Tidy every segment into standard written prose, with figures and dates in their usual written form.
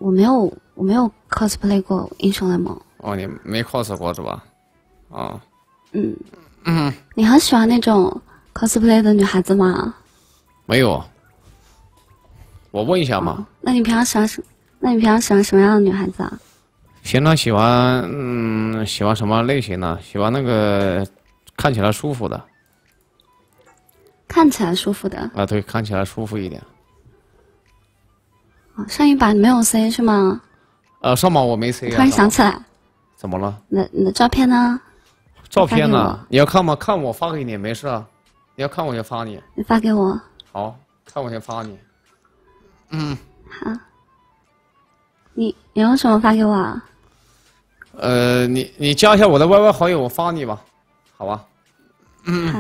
我没有 cosplay 过英雄联盟。 哦，你没 cos 过是吧？啊。 你很喜欢那种 cosplay 的女孩子吗？ 没有。我问一下嘛。 那你平常喜欢什么样的女孩子啊？ 平常喜欢什么类型呢？喜欢那个看起来舒服的。 看起来舒服的。 啊，对，看起来舒服一点。 上一把你没有 C 是吗？ 上把我没 C 啊。 突然想起来。 怎么了？ 你的照片呢？ 照片呢？你要看吗？看我发给你，没事啊。你要看我就发你。 你发给我。 好，看我先发你。 好。你用什么发给我啊？ 你加一下我的 YY 好友，我发你吧，好吧？ 好。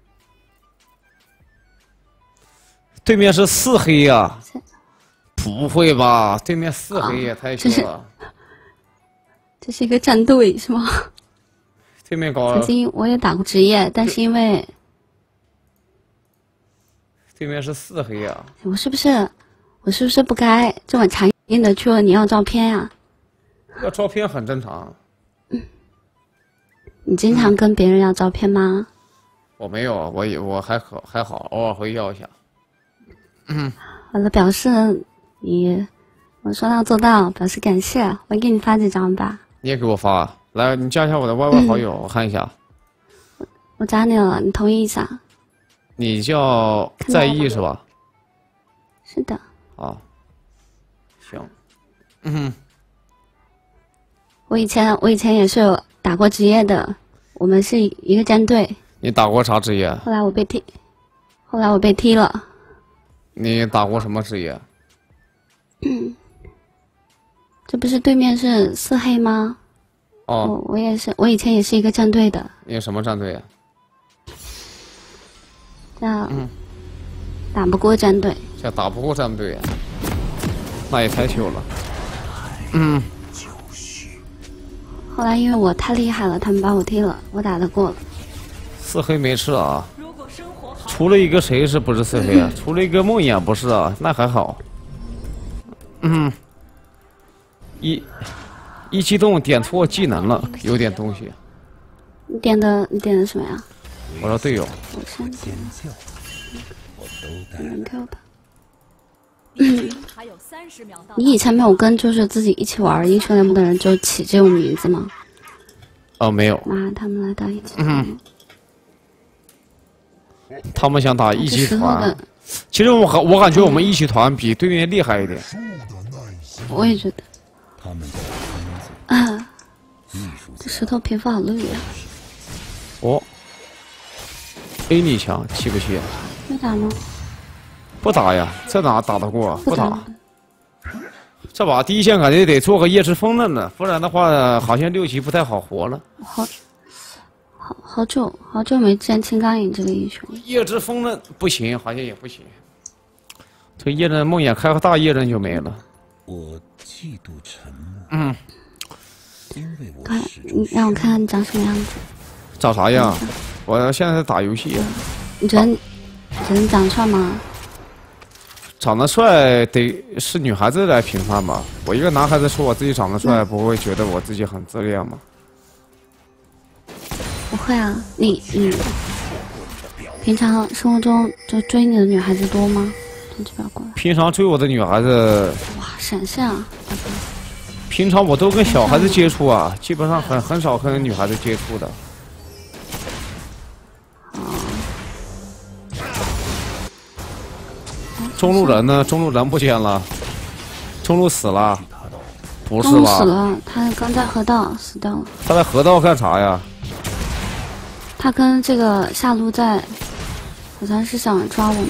对面是4黑呀？不会吧？对面4黑也太秀了。 这是一个战队是吗？ 对面搞。 曾经我也打过职业，但是因为对面是4黑呀。 我是不是不该这么强硬的去问你要照片呀？ 要照片很正常。 你经常跟别人要照片吗？ 我没有，我还好，偶尔会要一下。 好了，表示我说到做到，表示感谢。我给你发几张吧。 你也给我发，来，你加一下我的 YY 好友，我看一下。 我加你了，你同意一下。 你叫在意是吧？ 是的。 啊，行。 我以前也是有打过职业的，我们是一个战队。 你打过啥职业？ 后来我被踢了。 你打过什么职业？ 这不是对面是4黑吗？ 哦， 我也是，我以前也是一个战队的。 你什么战队啊？ 叫打不过战队。 叫打不过战队啊？那也太秀了。 后来因为我太厉害了，他们把我踢了，我打得过了。 4黑没事啊。除了一个谁是不是4黑啊？除了一个梦魇不是啊，那还好。一激动点错技能了，有点东西。 你点的什么呀？ 我说队友。 我先点。你给我吧。你以前没有跟就是自己一起玩英雄联盟的人就起这种名字吗？ 哦，没有。 妈，他们来打一起。 他们想打一级团。其实我感觉我们一级团比对面厉害一点。 我也觉得。这石头皮肤好绿呀。 哦。A 你强，气不气？ 没打吗？ 不打呀，这哪打得过？不打。这把第一线感觉得做个夜之风刃呢，不然的话好像6级不太好活了。 好久没见青钢影这个英雄。 夜之风刃不行，好像也不行。这夜刃梦魇开个大夜刃就没了。 我嫉妒沉默。 看，你让我看看你长什么样子。 长啥样？我现在在打游戏。 你觉得你长得帅吗？ 长得帅得是女孩子来评判吧。我一个男孩子说我自己长得帅，不会觉得我自己很自恋吗？ 不会啊，你平常生活中就追你的女孩子多吗？从这边过来。 平常追我的女孩子， 哇，闪现啊！ 平常我都跟小孩子接触啊，基本上很少跟女孩子接触的。中路人呢？中路人不见了，中路死了，不是吧？ 死了，他刚在河道死掉了。 他在河道干啥呀？ 他跟这个下路在，好像是想抓我们。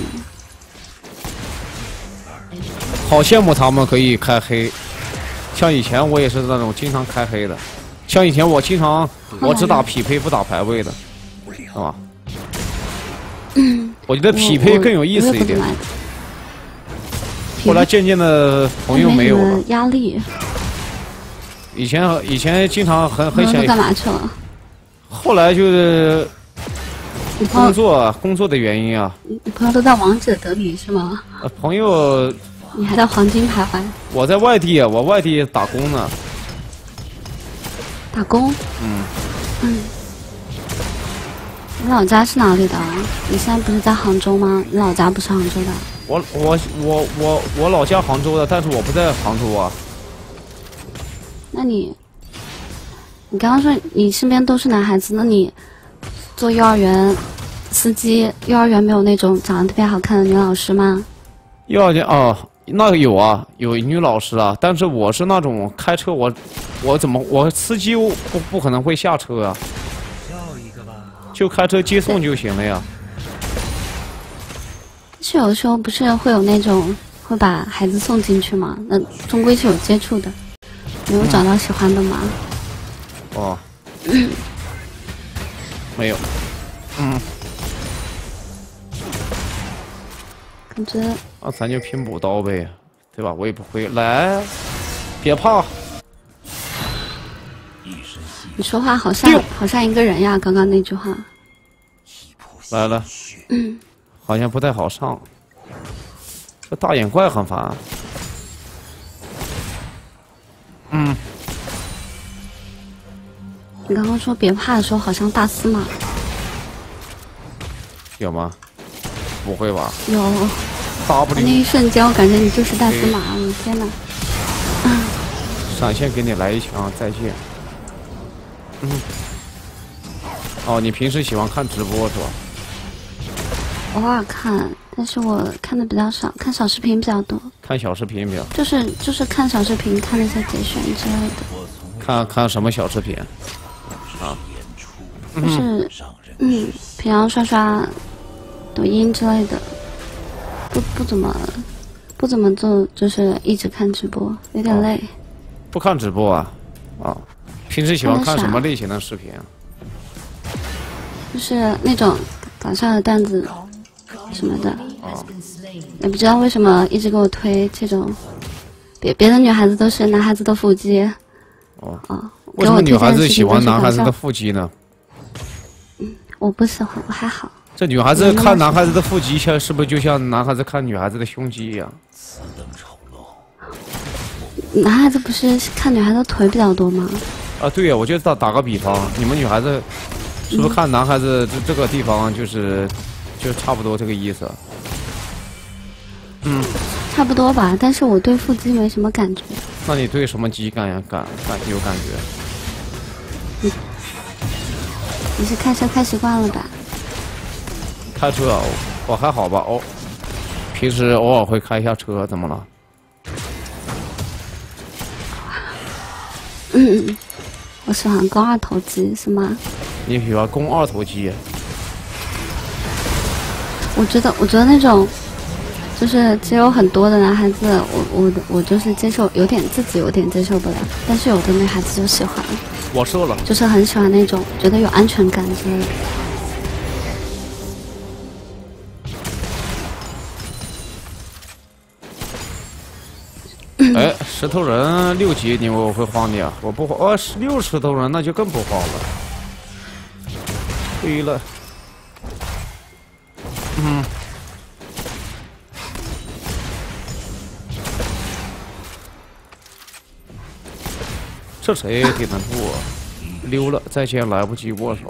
好羡慕他们可以开黑，像以前我也是那种经常开黑的，像以前我只打匹配不打排位的，是吧？我觉得匹配更有意思一点。后来渐渐的朋友没有了， 压力。 以前经常很想。 干嘛去了？ 后来就是工作的原因啊。 你朋友都在王者等你是吗？ 朋友你还在黄金徘徊？ 我在外地，我外地打工呢。 打工？ 嗯。 嗯。你老家是哪里的？你现在不是在杭州吗？你老家不是杭州的？ 我老家杭州的，但是我不在杭州啊。 那你刚刚说你身边都是男孩子，那你做幼儿园司机，幼儿园没有那种长得特别好看的女老师吗？ 幼儿园哦，那个有啊，有女老师啊，但是我是那种开车，我司机不可能会下车啊，就开车接送就行了呀。 是有的时候不是会有那种会把孩子送进去吗？那终归是有接触的，没有找到喜欢的吗？ 哦，没有， 感觉那咱就拼补刀呗，对吧？我也不会，来，别怕。 你说话好像一个人呀，刚刚那句话。 来了，好像不太好上。这大眼怪很烦。 你刚刚说别怕的时候，好像大司马。 有吗？不会吧？ 有。 W 那一瞬间，我感觉你就是大司马，我的天哪！ 闪现给你来一枪，再见。哦，你平时喜欢看直播是吧？ 偶尔看，但是我看的比较少，看小视频比较多。 看小视频比较。 就是看小视频，看那些节选之类的。 看什么小视频？啊。 就是平常刷抖音之类的，不怎么做，就是一直看直播，有点累。 不看直播啊？啊，平时喜欢看什么类型的视频啊？ 就是那种搞笑的段子什么的。也不知道为什么一直给我推这种，别的女孩子都是男孩子的腹肌。 为什么女孩子喜欢男孩子的腹肌呢？ 我不喜欢，我还好。 这女孩子看男孩子的腹肌，是不是就像男孩子看女孩子的胸肌一样？ 男孩子不是看女孩子的腿比较多吗？ 啊，对呀，我就打个比方，你们女孩子是不是看男孩子这个地方就差不多这个意思？ 差不多吧，但是我对腹肌没什么感觉。 那你对什么肌有感觉？ 你是开车开习惯了吧？ 开车啊，我还好吧，平时偶尔会开一下车，怎么了？ 我喜欢肱二头肌，是吗？ 你喜欢肱二头肌？ 我觉得那种就是肌肉很多的男孩子，我就是自己有点接受不了，但是有的女孩子就喜欢。 我瘦了， 就是很喜欢那种觉得有安全感之类的。 哎，石头人6级你我会慌的呀，我不慌。16石头人那就更不慌了。对了，这谁顶得住啊？溜了，再见来不及握手。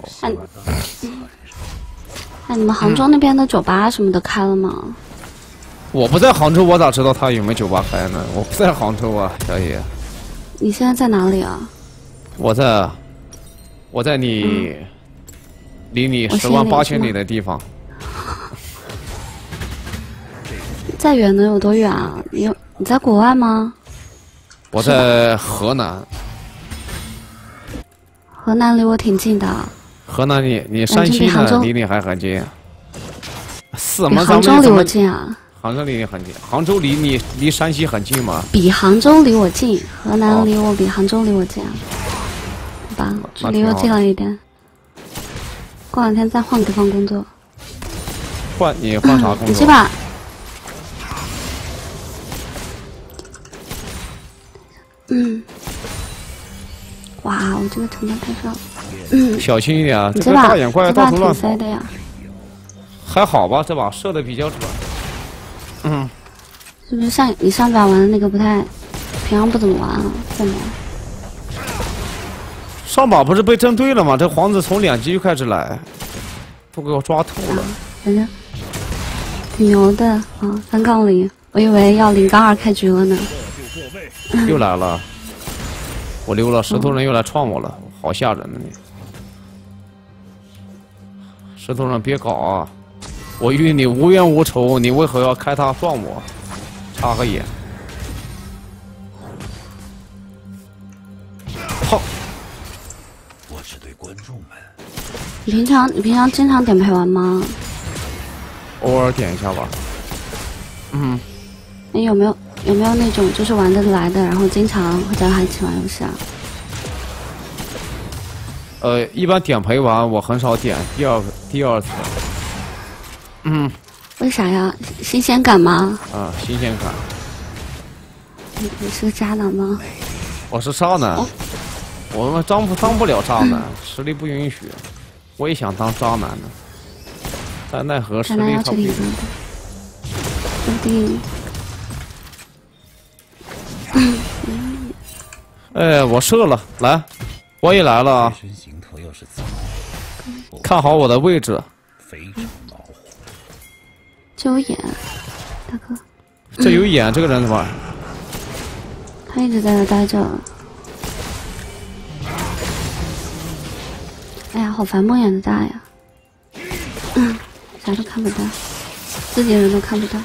那你们杭州那边的酒吧什么的开了吗？ 我不在杭州，我咋知道他有没有酒吧开呢？我不在杭州啊，小野。 你现在在哪里啊？ 我在你离你108000里的地方。 再远能有多远啊？你在国外吗？ 我在河南。 河南离我挺近的。 河南你山西呢？离你还很近。 比杭州离我近啊。 杭州离你很近，杭州离山西很近吗？ 比杭州离我近，河南离我比杭州离我近啊，好吧，离我近了一点。过2天再换地方工作。 你换啥工作？ 你去吧。哇，我这个成本太少了。 小心一点啊！这个大眼怪到处乱跑。 的呀。 还好吧，这把射的比较准。 是不是你上把玩的那个不太，平常不怎么玩啊？怎么？ 上把不是被针对了吗？这皇子从2级就开始来，都给我抓透了。 反正挺牛的啊，3杠0，我以为要0杠2开局了呢。 又来了，我溜了，石头人又来撞我了，好吓人呢你！石头人别搞啊！我与你无冤无仇，你为何要开他撞我？插个眼。好。 我只对观众们。 你平常经常点陪玩吗？ 偶尔点一下吧。嗯。 你有没有那种就是玩得来的，然后经常会找他一起玩游戏啊？ 一般点陪玩我很少点第二次。嗯。 为啥呀？新鲜感吗？ 啊，新鲜感。 你是个渣男吗？ 我是渣男。我们当不了渣男，实力不允许。我也想当渣男呢，但奈何实力他不允许。 说不定。 哎，我射了，来，我也来了啊！看好我的位置。 这有眼，大哥。 这有眼，这个人怎么？ 他一直在那待着。哎呀，好烦梦魇的大呀！啥都看不到，自己人都看不到。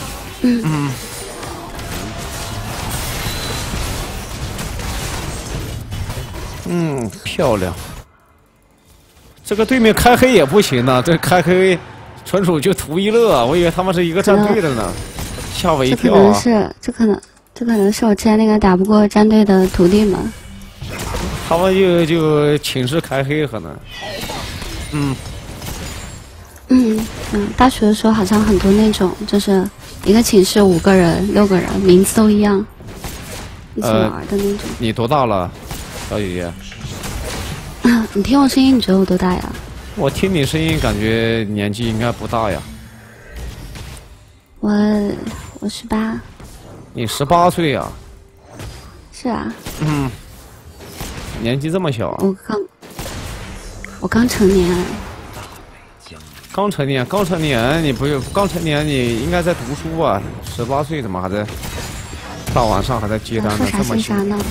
漂亮。这个对面开黑也不行呢，这开黑纯属就图一乐，我以为他们是一个战队的呢，吓我一跳啊！ 这可能是我之前那个打不过战队的徒弟们。 他们就寝室开黑可能。 大学的时候好像很多那种，就是一个寝室5个人、6个人，名字都一样，一起玩的那种。 你多大了，小姐姐？ 你听我声音，你觉得我多大呀？ 我听你声音，感觉年纪应该不大呀。 我18。 你18岁呀？ 是啊。 年纪这么小。 我刚成年。 刚成年，你不是刚成年，你应该在读书啊。18岁怎么还在大晚上还在接单呢？这么小呢？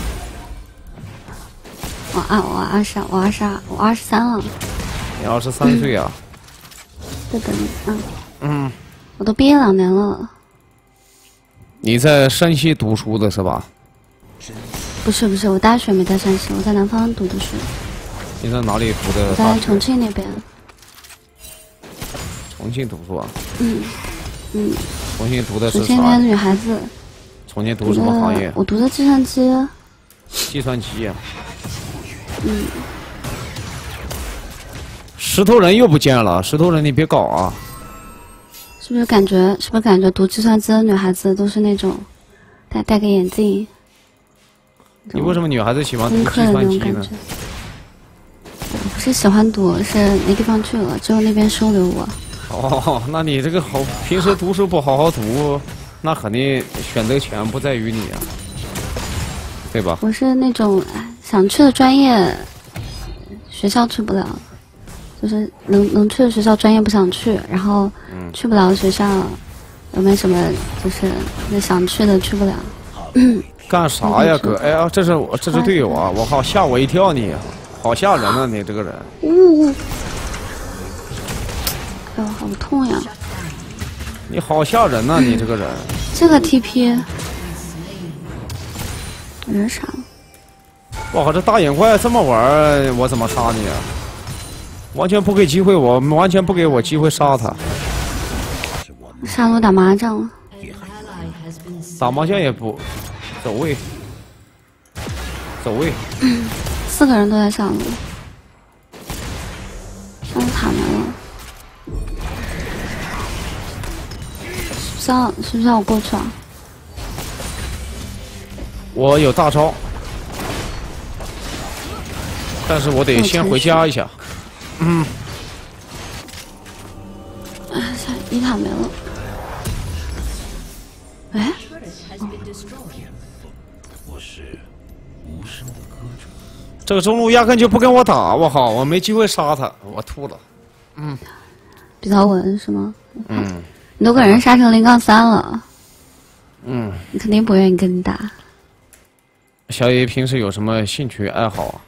我23了。 你23岁啊？ 对的，我都毕业2年了。 你在山西读书的是吧？ 不是，我大学没在山西，我在南方读的书。 你在哪里读的？ 我在重庆那边。 重庆读书啊？重庆读的是啥？ 重庆的女孩子。 重庆读什么行业？ 我读的计算机。 计算机啊。石头人又不见了，石头人你别搞啊！ 是不是感觉读计算机的女孩子都是那种戴个眼镜？ 你为什么女孩子喜欢读计算机呢？ 我不是喜欢读，是没地方去了，只有那边收留我。 哦，那你这个平时读书不好好读，那肯定选择权不在于你啊，对吧？ 我是那种想去的专业，学校去不了，就是能去的学校专业不想去，然后去不了的学校，有没有什么就是想去的去不了？ 干啥呀，哥？哎呀，这是队友啊！我靠，吓我一跳你，好吓人啊！你这个人。 哎呦，好痛呀！ 你好吓人呐！你这个人。 这个 TP，人傻了。 我靠，这大眼怪这么玩，我怎么杀你啊？完全不给机会，完全不给我机会杀他。 杀了我打麻将了。 打麻将也不走位。 4个人都在上路，上路塔没了。需不需要我过去啊？ 我有大招，但是我得先回家一下。 1塔没了。 哎， 我是无声的歌者。 这个中路压根就不跟我打，我靠，我没机会杀他，我吐了。 比较稳是吗？ 嗯你都给人杀成0-3了， 嗯， 你肯定不愿意跟你打。 小野平时有什么兴趣爱好啊？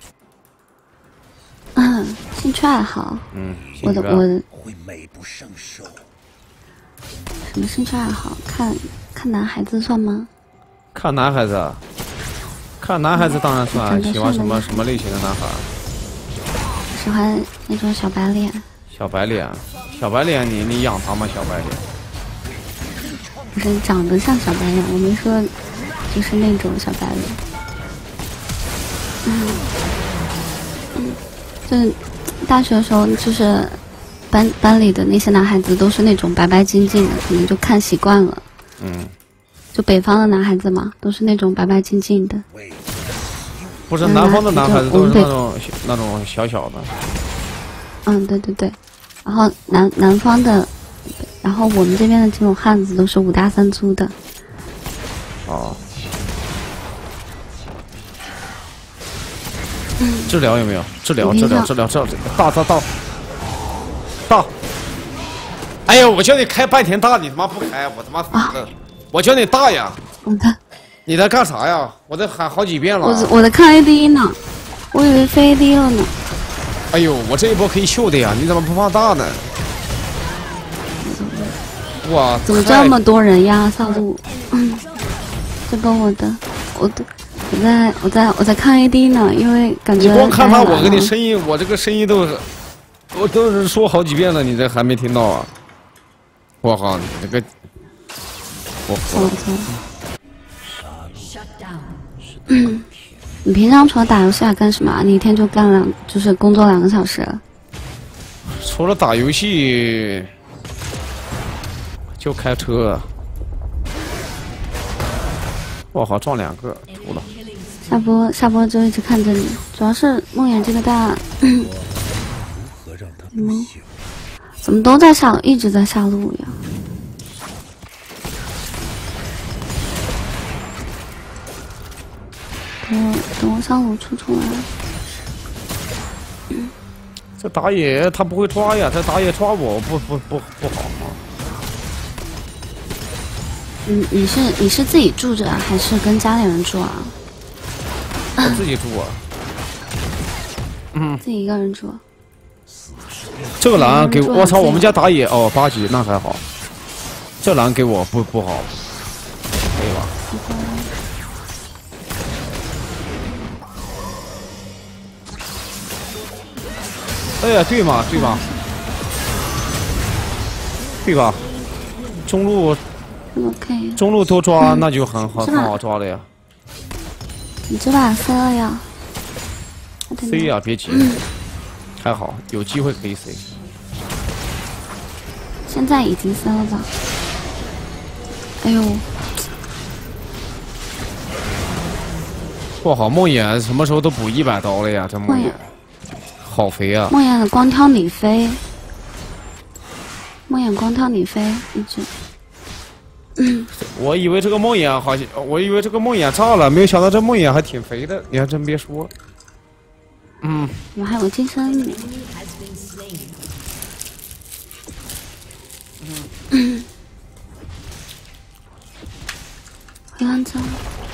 兴趣爱好， 嗯， 我的兴趣爱好会美不胜收。 什么兴趣爱好？看男孩子算吗？ 看男孩子啊，看男孩子当然算， 长得喜欢帅的什么类型的男孩？ 喜欢那种小白脸， 小白脸，小白脸你养他吗？小白脸？ 不是长得像小白脸，我没说就是那种小白脸。就是大学的时候，就是班里的那些男孩子都是那种白白净净的，可能就看习惯了。 嗯， 就北方的男孩子嘛，都是那种白白净净的。 不是南方的男孩子都是那种小小的。 对对对，然后南方的，然后我们这边的这种汉子都是5大3粗的。 哦。治疗有没有？治疗！大！哎呦，我叫你开半天大，你他妈不开，我他妈服了！我叫你大呀！你在干啥呀？我在喊好几遍了。 我在看 AD 呢，我以为飞 AD 了呢。 哎呦，我这一波可以秀的呀！你怎么不放大呢？哇， 怎么这么多人呀？下路，这个我在看 AD 呢，因为感觉你光看他，我跟你声音，我这个声音我都是说好几遍了，你这还没听到啊？我靠，你这个，我错了。你平常除了打游戏还干什么？你一天就就是工作2个小时。 除了打游戏，就开车。我靠，撞2个，吐了。 下播就一直看着你，主要是梦魇这个大，怎么都在一直在下路呀？等我上路出来。 这打野他不会抓呀，这打野抓我不好吗？ 你是自己住着还是跟家里人住啊？ 我自己住啊。 自己一个人住。 这个蓝给我操，我们家打野哦8级那还好，这蓝给我不好，可以吧？哎呀，对吧？中路中路多抓那就很好抓了呀。 你这把塞了呀 ？C 呀，别急，还好有机会可以 C。 现在已经塞了吧？哎呦！ 我靠，梦魇什么时候都补100刀了呀？这梦魇好肥啊！ 梦魇的光挑你飞，梦魇光挑你飞，一直。 我以为这个梦魇好像，我以为这个梦魇炸了，没有想到这梦魇还挺肥的。你还真别说。 我还有个金身女。回蓝枪。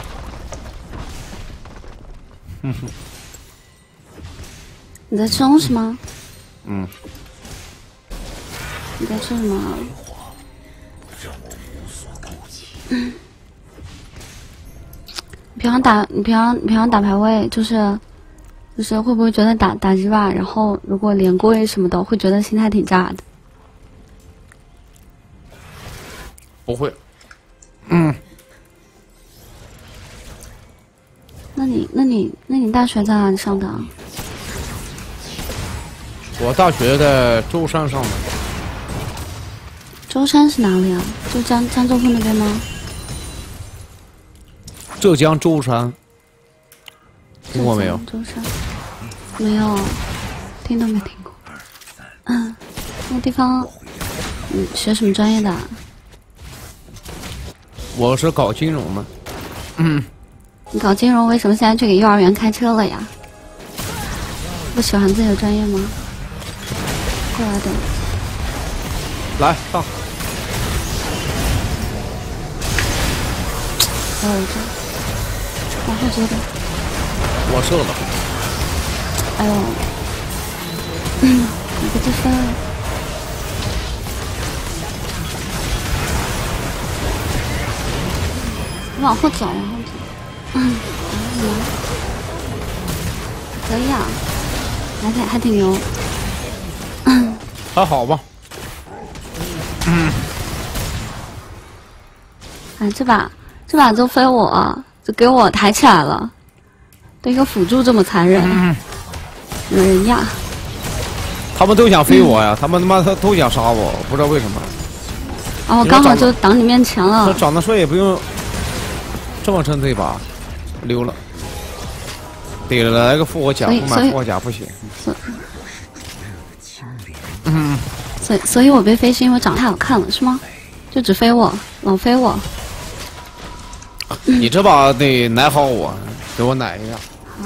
你在吃东西吗？你在吃什么？你平常打排位就是会不会觉得打日吧，然后如果连跪什么的，会觉得心态挺炸的？ 不会。 那你大学在哪里上的？ 我大学在舟山上的。 舟山是哪里啊？就江浙沪那边吗？ 浙江舟山，听过没有？ 舟山没有，听都没听过。那个地方，学什么专业的？ 我是搞金融的。 你搞金融，为什么现在去给幼儿园开车了呀？不喜欢自己的专业吗？过来的。 来上。 还有这，往后接的。 我射了。 哎呦，你不积分。你往后走，往后走。可以啊，还挺牛。 还好吧。 哎，这把就非我，就给我抬起来了。对一个辅助这么残忍，有人呀！ 他们都想飞我呀，他们他妈都想杀我，不知道为什么。 啊，我刚好就挡你面前了。 他长得帅也不用这么针对吧？溜了，得了来个复活甲，不买复活甲不行。 所以我被飞是因为长得太好看了，是吗？就只飞我，老飞我。 你这把得奶好我，给我奶一下。 好。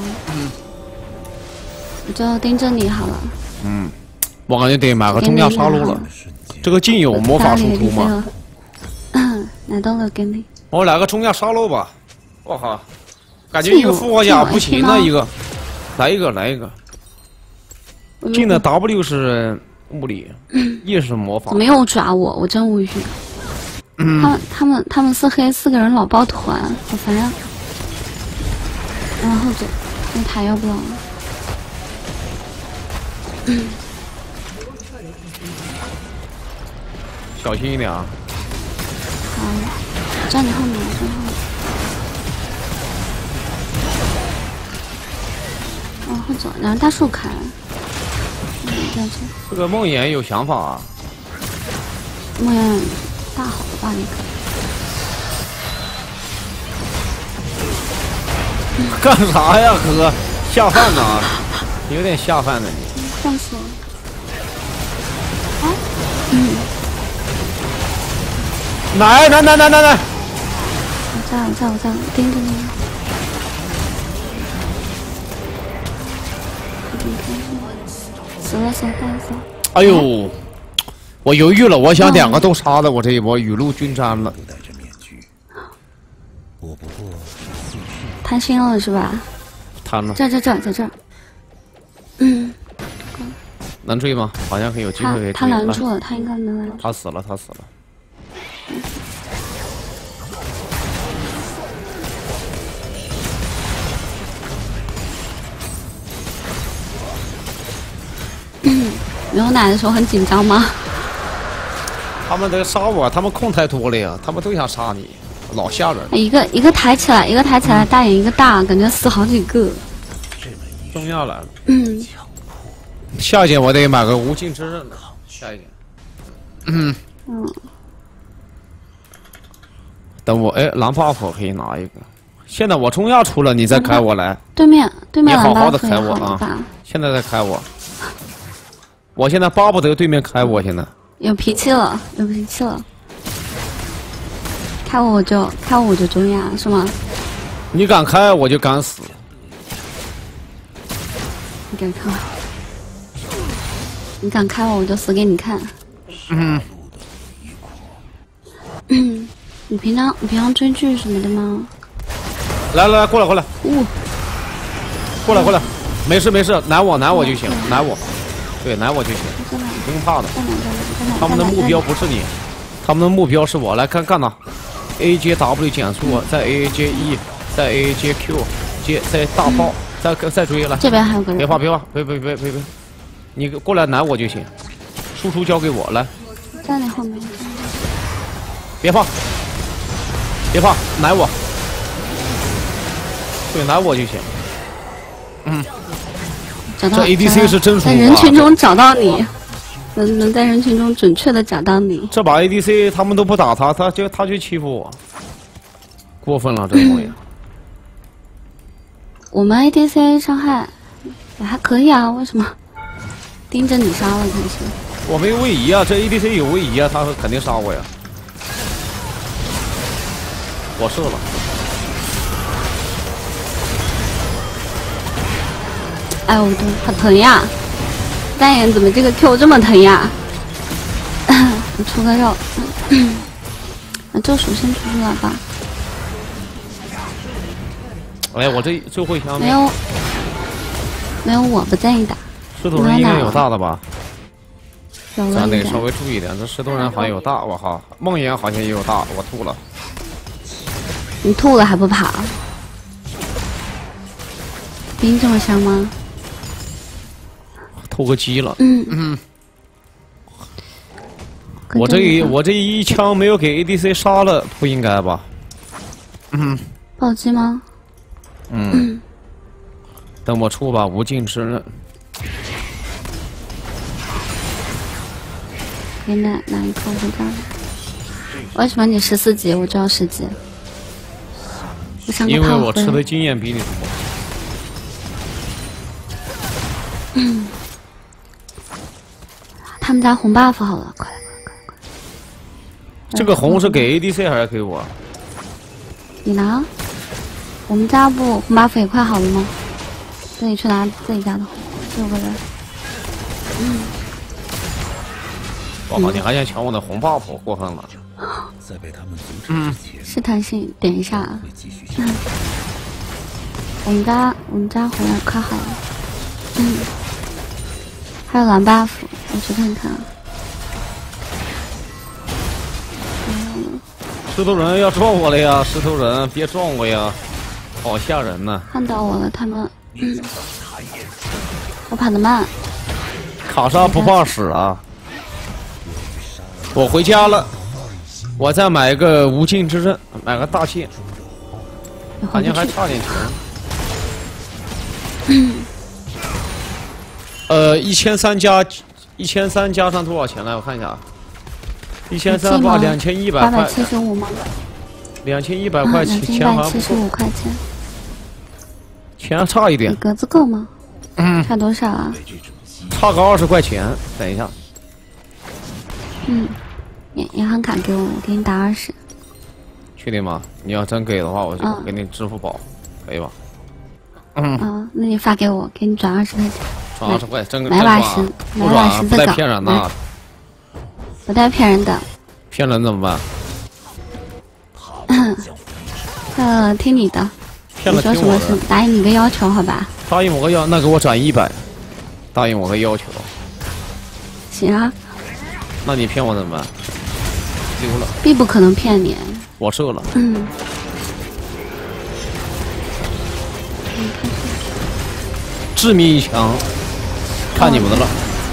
我就盯着你好了。 我感觉得买个中亚杀戮了。这个镜有魔法输出吗？ 奶到了，给你。 我来个中亚杀戮吧。我靠，感觉一个复活甲不行了，一个，来一个。镜的 W 是物理，E 是魔法。 怎么又抓我？我真无语。他们四黑4个人老抱团，好烦呀！往后走，那塔要不了了。 小心一点啊！ 好，站你后面，站后面。往后走，然后大树砍。 这个梦魇有想法啊！ 梦魇大好的吧你可。 干啥呀，哥？下饭呢？有点下饭呢你。 放死我！啊？ 来！ 我在，盯着你。死了！ 哎呦，我犹豫了，我想2个都杀了，我这一波雨露均沾了。 贪心了是吧？ 贪了。 在这儿。 能追吗？好像可以有机会可以追。 他拦住了，他应该能拦住。 他死了。 没有奶的时候很紧张吗？ 他们在杀我，他们控太多了呀，他们都想杀你，老吓人。 一个抬起来，大眼一个大，感觉死好几个。 中亚来了。下一件我得买个无尽之刃的。下一件。等我蓝 buff 可以拿一个。现在我中亚出了，你再开我来。 对面你好好的开我啊！现在再开我。我现在巴不得对面开我，现在有脾气了。开我就中亚是吗？ 你敢开我就敢死。 你敢开？你敢开我就死给你看。你平常追剧什么的吗？ 来，过来。过来，没事，奶我就行，奶我。对，奶我就行，不用怕的。他们的目标不是你，他们的目标是我。来干哪 ？A 接 W 减速，再 A 接 E， 再 A 接 Q， 再大炮，再追来。 这边还有个人。 别怕，别，你过来奶我就行，输出交给我来。 在你后面。 别怕，奶我。对，奶我就行。这 ADC 是真熟啊！ 在人群中找到你，能在人群中准确的找到你。 这把 ADC 他们都不打他就欺负我，过分了这东西。 我们 ADC 伤害也还可以啊，为什么？盯着你杀了才是。 我没位移啊，这 ADC 有位移啊，他肯定杀我呀。 我射了。 哎呦，好疼呀！单眼怎么这个 Q 这么疼呀？我出个肉，那救赎先出去了吧？ 哎，我这最后一枪没有，我不在意打。 石头人应该有大的吧？ 有了咱得稍微注意点，这石头人好像有大，我靠！梦魇好像也有大，我吐了。 你吐了还不跑？冰这么香吗？ 吐个鸡了。 嗯。 我这一枪没有给 ADC 杀了，不应该吧？ 暴击吗？ 等我出把无尽之刃。 给哪一颗回家？为什么你14级，我就要10级？我上个因为炮灰。 我吃的经验比你多。 他们家红 buff 好了，快！ 这个红是给 ADC 还是给我？ 你拿。我们家不红 buff 也快好了吗？自己去拿自己家的红，6个人。 我靠，你还想抢我的红 buff，过分了。 在被他们阻止之前， 试探性点一下啊。我们家红也快好了。还有蓝 buff， 我去看看。 石头人要撞我了呀！石头人，别撞我呀！好吓人呐！ 看到我了，他们。我跑得慢。 卡莎不怕死啊！我回家了，我再买一个无尽之刃，买个大剑，好像还差点钱。1300加上多少钱来？我看一下啊，1300把2100块 ，875吗 ？2100块钱 ，2175块钱， 钱差一点。 你格子够吗？差多少啊？ 差个20块钱。等一下。 银行卡给我，我给你打20。 确定吗？你要真给的话，我就给你支付宝，可以吧？ 那你发给我，给你转20块钱。 转20块，真买把石， 不转，不带骗人的。 不带骗人的。 骗人怎么办？听你的。 骗了听我的。 你说什么事？答应你个要求，好吧？ 答应我个要，那给我转100。答应我个要求。 行啊。 那你骗我怎么办？丢了。 并不可能骗你。 我射了。致命一枪，看你们的了。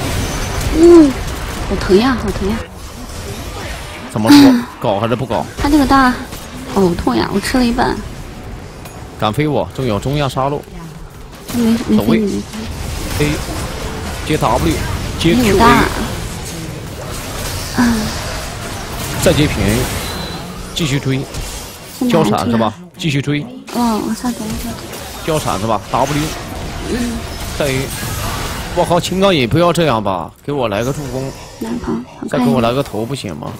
好疼呀，好疼呀！ 怎么说？搞还是不搞？ 他这个大，好痛呀！我吃了一半。 敢飞我，正有中亚杀戮。 没飞你。 A， 接 W， 接 Q A。 再接平 A， 继续追。交闪是吧？继续追。 我下等交闪是吧 ？W。再 A。我靠，青钢也不要这样吧，给我来个助攻。 南旁。 再给我来个头不行吗？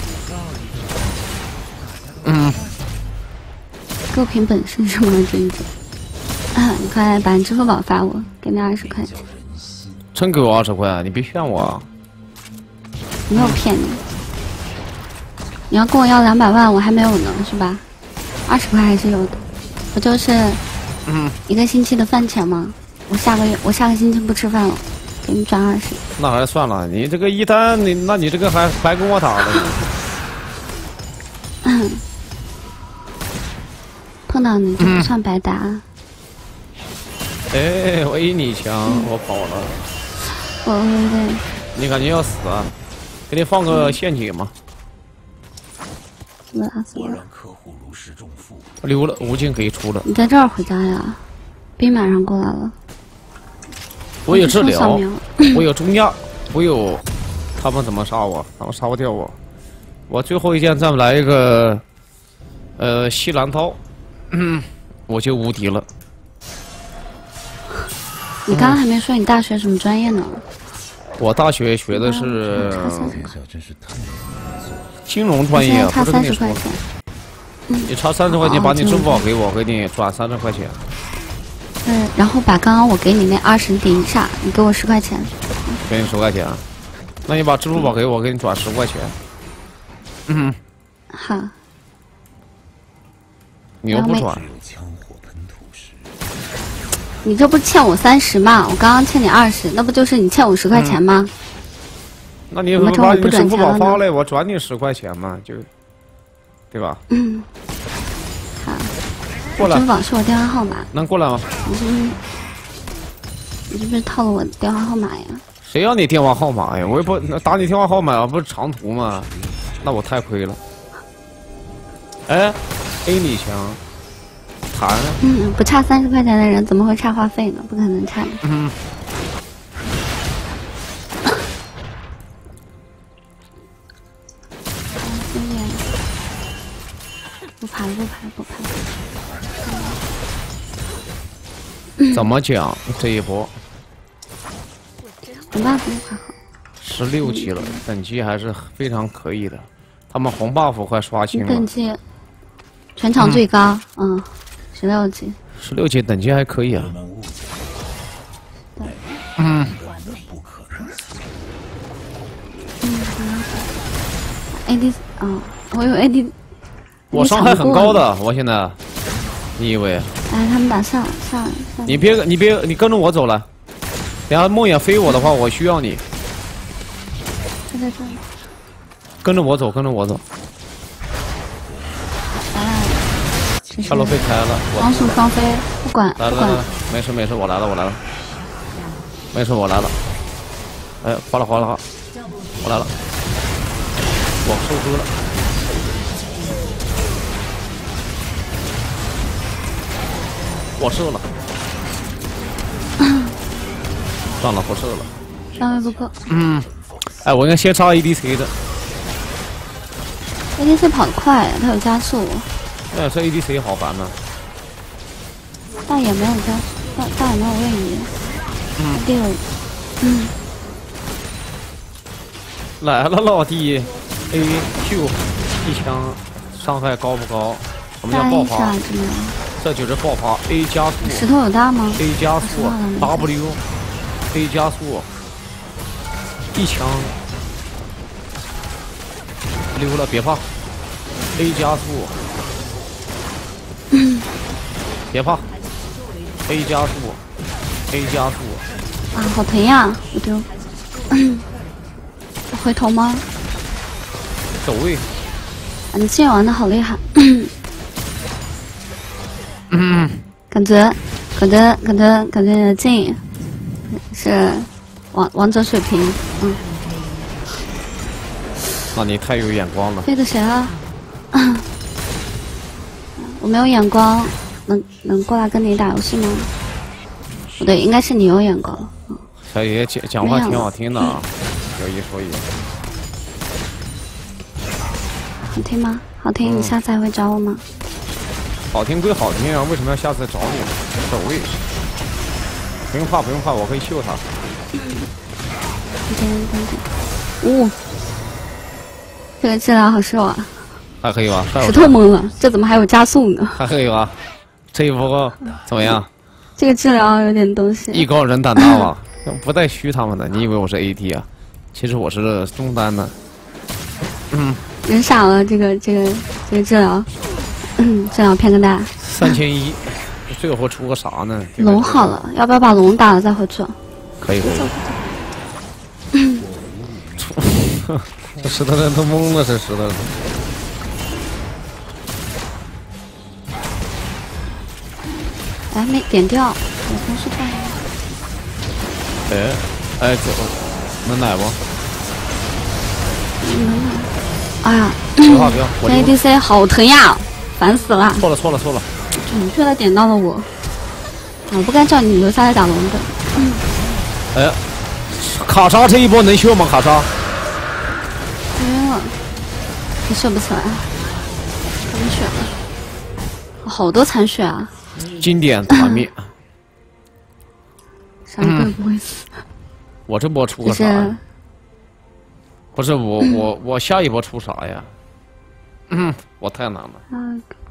给我凭本事是吗，真子？你快把你支付宝发我，给你20块钱。 真给我20块？你别骗我啊！ 没有骗你。你要跟我要200万，我还没有呢，是吧？20块还是有的。不就是1个星期的饭钱吗？我下个星期不吃饭了，给你转20。 那还是算了，你这个一单，你这个还白跟我打了。 碰到你就不算白打。 哎，我一你枪，我跑了。 对。 你感觉要死啊？给你放个陷阱吗？ 死了。 溜了，无尽可以出了。 你在这儿回家呀？兵马上过来了。 我有治疗，我有中亚，我有。他们怎么杀我？他们杀不掉我。我最后一件再来一个，西兰刀，我就无敌了。 你刚刚还没说你大学什么专业呢？ 我大学学的是金融专业， 差30块钱。 你差30块钱，把你支付宝给我，给你转30块钱。 然后把刚刚我给你那20顶一下，你给我10块钱。 给你10块钱，那你把支付宝给我，给你转10块钱。 好。 你又不转， 你这不欠我30吗？我刚刚欠你20，那不就是你欠我10块钱吗？ 那你把你支付宝发来，我转你10块钱嘛，就，对吧？ 好。 过来。 支付宝是我电话号码。 能过来吗？ 你是不是套了我的电话号码呀？ 谁要你电话号码呀？我也不打你电话号码，不是长途吗？那我太亏了。哎 ，A 你强，谈。 不差30块钱的人怎么会差话费呢？不可能差的。不爬了，不爬了，不爬了。 怎么讲这一波？ 红 buff 还好 ，16级了，等级还是非常可以的。他们红 buff 快刷新了。 等级，全场最高，16级。 16级等级还可以啊。 AD 我有 AD。 我伤害很高的，我现在，你以为？ 哎，他们打上。 你别，你跟着我走了。等下梦魇飞我的话，我需要你。 他在这里。 跟着我走，跟着我走。下路被开了， 双速双飞，不管。 来，没事，我来了。没事，我来了。哎，哗啦，我来了。我收割了。我射了，算了，不射了。 伤害不够。 哎，我应该先杀 ADC 的。 ADC 跑得快，他有加速。 哎，这 ADC 好烦呐。 但也没有加速，但也没有位移。第六。 来了，老弟 ，AQ 一枪，伤害高不高？什么叫爆发？这就是爆发 ，A 加速。 石头有大吗 ？A 加速 ，W，A 加速，一枪，溜了，别怕 ，A 加速，别怕 ，A 加速 ，A 加速。 啊，好疼呀！我丢。回头吗？ 走位。 你之前玩的好厉害。感觉你的劲是王者水平。 那你太有眼光了。 飞的谁啊？我没有眼光，能过来跟你打游戏吗？不对，应该是你有眼光。 小爷讲话挺好听的啊，有一说一。 好听吗？好听，你下次还会找我吗？ 好听归好听啊，为什么要下次找你？走位。不用怕，我可以秀他。 这个质量好瘦啊！ 还可以吧？ 石头懵了，这怎么还有加速呢？ 还可以吧？这一波怎么样？ 这个质量有点东西。 艺高人胆大吧？不带虚他们的，你以为我是 AD 啊？其实我是中单的。 人傻了，这个治疗，治疗骗个大。 3100，最后出个啥呢？ 龙好了，要不要把龙打了再回去？ 可以。这石头人都懵了，这石头人。 哎，没点掉，我同事看。 哎，走，能奶不？ 哎呀， 别怕， 这 ADC 好疼呀，烦死了！ 错了， 准确的点到了我，我不该叫你留下来打龙的。 哎，卡莎这一波能秀吗？卡莎？ 晕了，你秀不起来，残血了，好多残血啊！ 经典团灭， 啥鬼不会死？ 我这波出个啥呀？不是我下一波出啥呀？我太难了。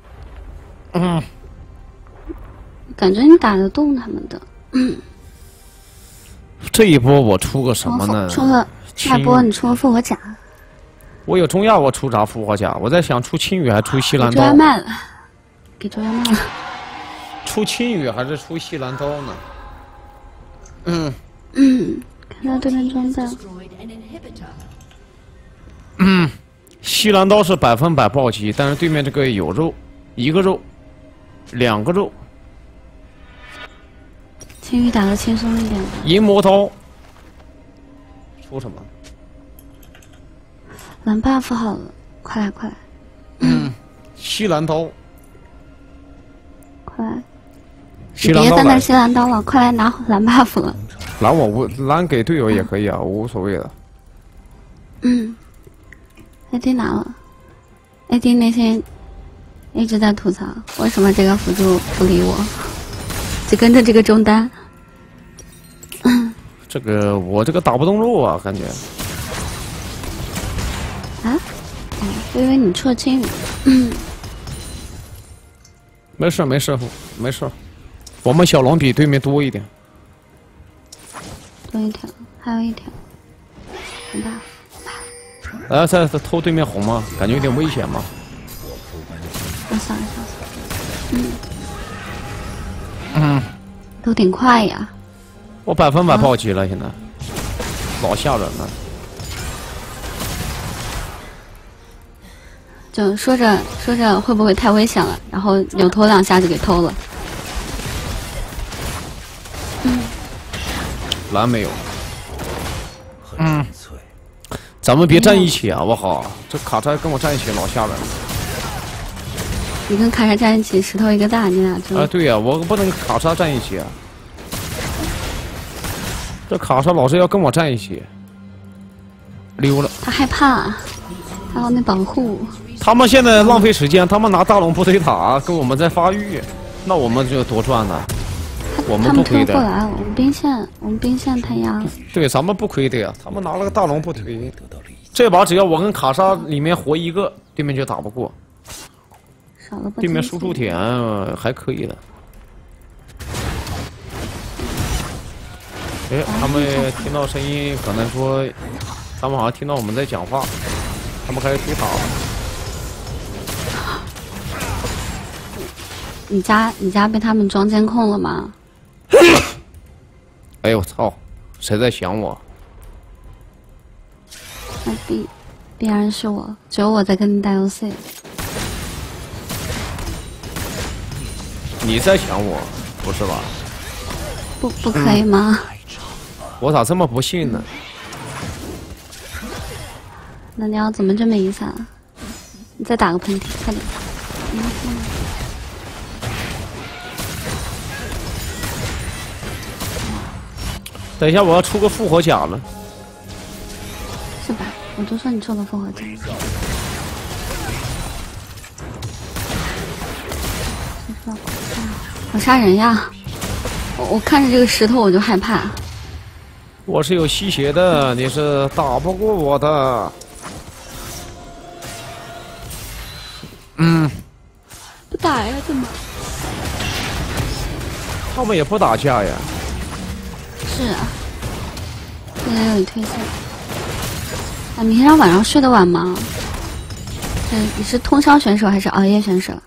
感觉你打得动他们的。 这一波我出个什么呢？ 出了下一波你出了复活甲。 我有中亚，我出啥复活甲？我在想出青羽还出西兰给周亚刀？ 卖了，给周亚卖了。 出青羽还是出西兰刀呢？ 看到对面装备。 西兰刀是100%暴击，但是对面这个有肉，一个肉，2个肉。 青羽打得轻松一点吧。 银魔刀出什么？ 蓝 buff 好了，快来快来西兰刀， 快来！ 西兰刀来别在那西兰刀了，快来拿蓝 buff 了。 蓝给队友也可以啊，我无所谓的。 AD 拿了，AD 内心一直在吐槽，为什么这个辅助不理我，只跟着这个中单。 我这个打不动肉啊，感觉。 我以为你出了青羽。 没事，我们小龙比对面多一点。 多一条，还有一条，好吧。 在偷对面红吗？感觉有点危险吗？ 我想一想。都挺快呀。 我100%暴击了，现在老吓人了。 就说着会不会太危险了，然后扭头2下就给偷了。 蓝没有。咱们别站一起啊！我靠，这卡车跟我站一起老吓人了。 你跟卡莎站一起，石头一个大，你俩就。 对呀，我不能跟卡莎站一起啊。这卡莎老是要跟我站一起，溜了。 他害怕，他要那保护。 他们现在浪费时间，他们拿大龙部队塔跟我们在发育，那我们就多赚了。我们不亏的。 他们推过来了，我们兵线太压了。 对，咱们不亏的呀。他们拿了个大龙不推，这把只要我跟卡莎里面活一个，对面就打不过。 少了不。 对面输出点还可以的。哎，他们听到声音，可能说，他们好像听到我们在讲话，他们开始推塔了。 你家被他们装监控了吗？ 哎呦我操！谁在想我？ 那必然是我，只有我在跟你打游戏。 你在想我，不是吧？ 不可以吗？ 我咋这么不信呢？ 那你要怎么这么意思啊？你再打个喷嚏，快点！ 等一下，我要出个复活甲了。 是吧？我就说你出个复活甲。好杀人呀！我看着这个石头我就害怕。 我是有吸血的，你是打不过我的。 不打呀？怎么？ 他们也不打架呀。 是啊，现在有点退线。啊，你平常晚上睡得晚吗？你是通宵选手还是熬夜选手？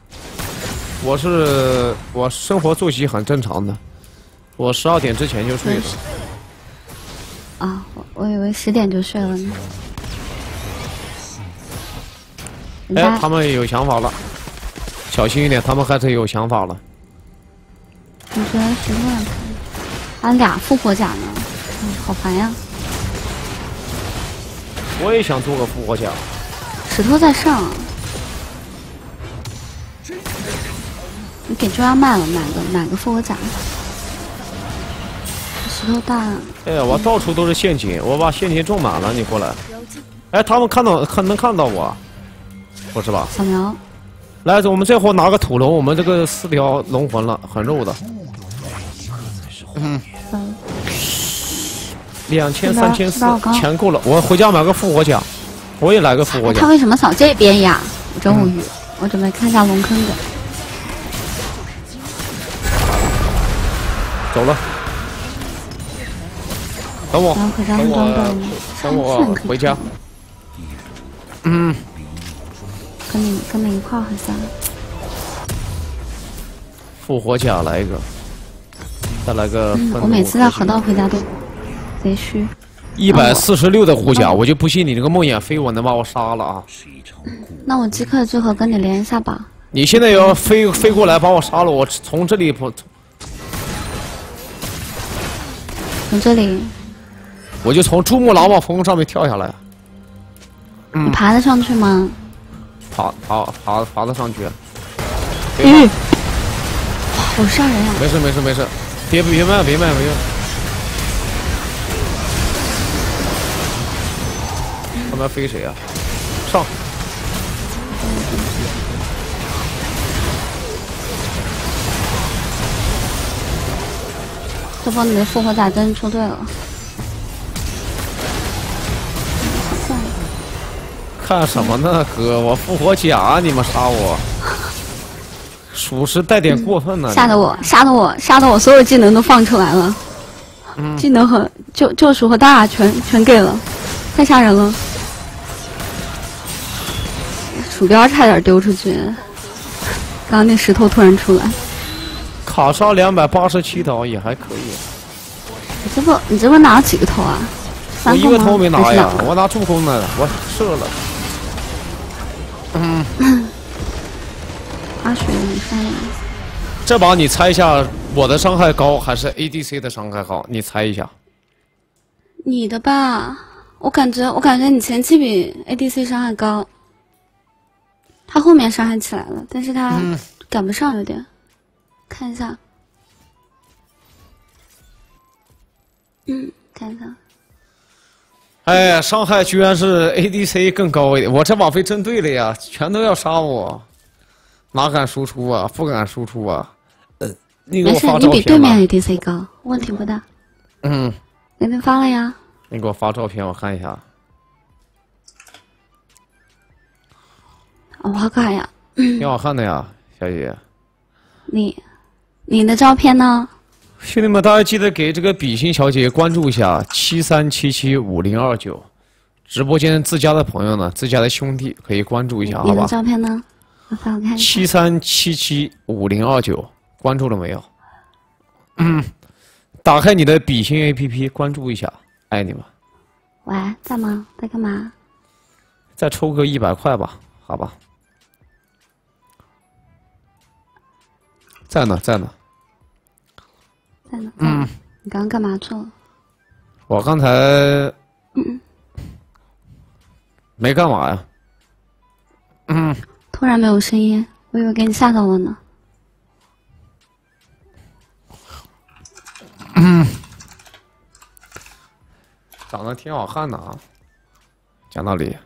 我生活作息很正常的，我12点之前就睡了。 啊，我以为10点就睡了呢。 哎，他们有想法了，小心一点，他们开始有想法了。 我觉得10点可以。还俩复活甲呢，好烦呀！ 我也想做个复活甲。 石头在上，你给中央卖了，买个复活甲。石头大。 哎呀，我到处都是陷阱，我把陷阱种满了，你过来。哎，他们能看到我，不是吧？ 小苗， 来，我们这会拿个土龙，我们这个4条龙魂了，很肉的。2000、3400钱够了，我回家买个复活甲，我也来个复活甲。 他为什么扫这边呀？我真无语。我准备看一下龙坑的。 走了。等我， 然后可是他等们装备我，等我回家。嗯， 跟你一块儿好像。 复活甲来一个，再来个愤怒。 我每次在河道回家都贼虚。 146的护甲，我就不信你这个梦魇飞我能把我杀了啊！ 那我即刻就和跟你连一下吧。 你现在要飞过来把我杀了，我从这里不， 从这里， 我就从珠穆朗玛峰上面跳下来， 你爬得上去吗？ 爬得上去。 咦，好吓人呀！ 没事，别慢。他们飞谁啊？上！ 这波你的复活甲真出对了。 看什么呢，哥？我复活甲，你们杀我，属实带点过分呢。 吓得我所有技能都放出来了。技能和救赎和大雅全给了，太吓人了。鼠标差点丢出去，刚刚那石头突然出来。 卡莎287刀也还可以。 你这不拿了几个头啊？ 我一个头没拿呀，我拿助攻呢，我射了。 阿水没杀了。 这把你猜一下，我的伤害高还是 ADC 的伤害高？你猜一下。 你的吧，我感觉你前期比 ADC 伤害高，他后面伤害起来了，但是他赶不上有点。看一下，看一下。 哎呀，伤害居然是 ADC 更高一点，我这把飞针对了呀，全都要杀我，哪敢输出啊？不敢输出啊！你给我发照片吧。 没事，你比对面 ADC 高，问题不大。给你发了呀。 你给我发照片，我看一下。 哦，好可爱呀。 挺好看的呀，小姐。 你的照片呢？ 兄弟们，大家记得给这个比心小姐关注一下73775029，直播间自家的朋友呢，自家的兄弟可以关注一下，好吧？ 你的照片呢？我发我看一下。 73775029，关注了没有？打开你的比心 APP， 关注一下，爱你们。 喂，在吗？在干嘛？ 再抽个100块吧，好吧？在呢。 你刚刚干嘛去了？ 我刚才没干嘛呀。 突然没有声音，我以为给你吓到了呢。 长得挺好看的啊，讲道理。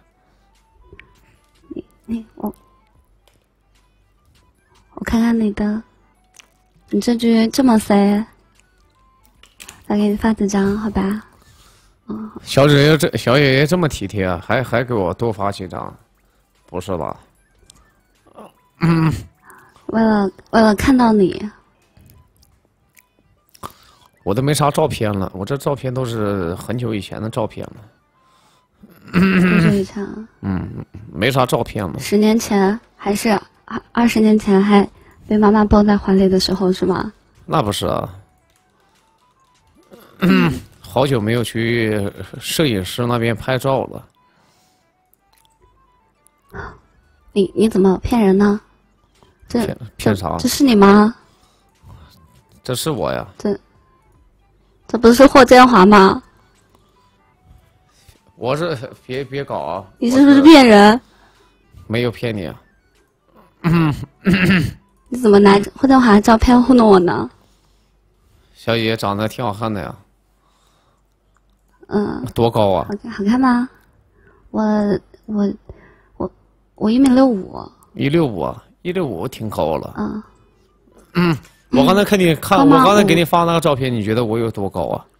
我看看你的，你这局这么塞，再给你发几张，好吧？ 小爷爷这么体贴啊，还给我多发几张，不是吧？ 为了看到你， 我都没啥照片了，我这照片都是很久以前的照片了。 多久以前啊？ 没啥照片了。 10年前还是20年前还被妈妈抱在怀里的时候是吗？ 那不是啊。好久没有去摄影师那边拍照了。 你怎么骗人呢？ 骗啥？ 这是你吗？ 这是我呀。 这不是霍建华吗？ 我是别搞啊！ 你是不是骗人？ 没有骗你啊。 你怎么拿霍建华的照片糊弄我呢？ 小姐姐长得挺好看的呀。多高啊？ 好看吗？我1.65米。 165啊，165挺高了。我刚才我刚才给你发那个照片，你觉得我有多高啊？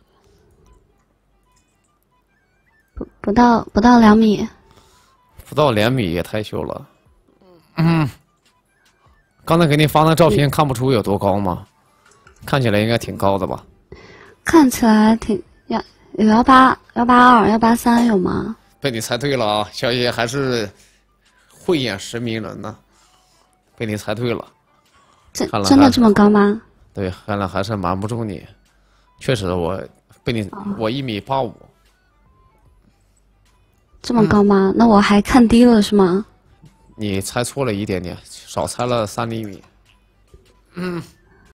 不到2米。 不到2米也太秀了。刚才给你发那照片，看不出有多高吗？ 看起来应该挺高的吧？ 看起来挺有182、183有吗？ 被你猜对了啊，小野还是慧眼识明人呢。被你猜对了， 真的这么高吗？ 对，看来还是瞒不住你。确实，我1.85米。 这么高吗？那我还看低了是吗？ 你猜错了一点点，少猜了3厘米。